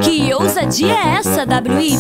Que ousadia é essa, WY?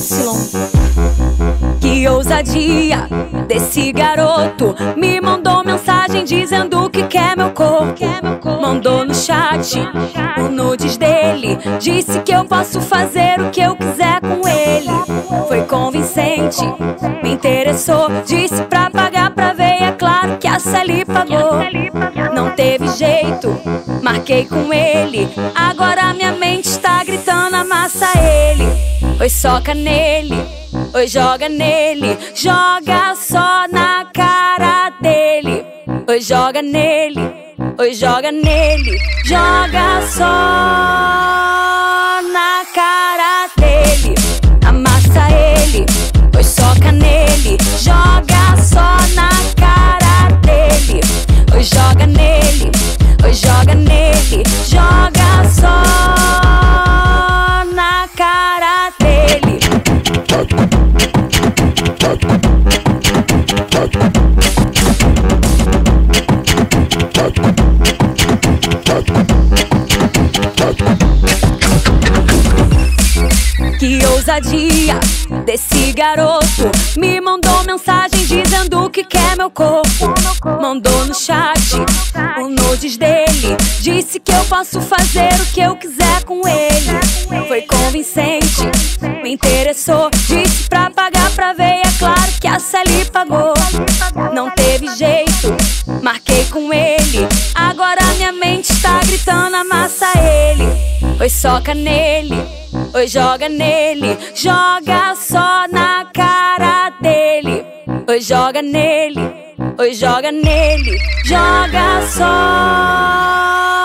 Que ousadia desse garoto. Me mandou mensagem dizendo que quer meu corpo. Mandou no chat o nudes dele. Disse que eu posso fazer o que eu quiser com ele. Foi convincente, me interessou. Disse pra pagar pra ver, é claro que a Sally pagou. Não teve jeito, marquei com ele. Agora minha mente está gritando, amassa ele. Oi, soca nele, oi, joga nele. Joga só na cara dele. Oi, joga nele, oi, joga nele. Joga só na cara dele. Amassa ele, oi, soca nele. Joga só na cara dele. Oi, joga nele, oi, joga nele. Joga só na cara dele. Que ousadia desse garoto. Me mandou mensagem dizendo que quer meu corpo. Mandou no chat o nudes dele. Disse que eu posso fazer o que eu quiser com ele. Foi convincente, me interessou. Disse pra pagar pra ver, é claro que a Sally pagou. Não teve jeito, marquei com ele. Agora minha mente está gritando, amassa ele. Oi, soca nele, oi, joga nele. Joga só na cara dele. Oi, joga nele, oi, joga nele. Joga só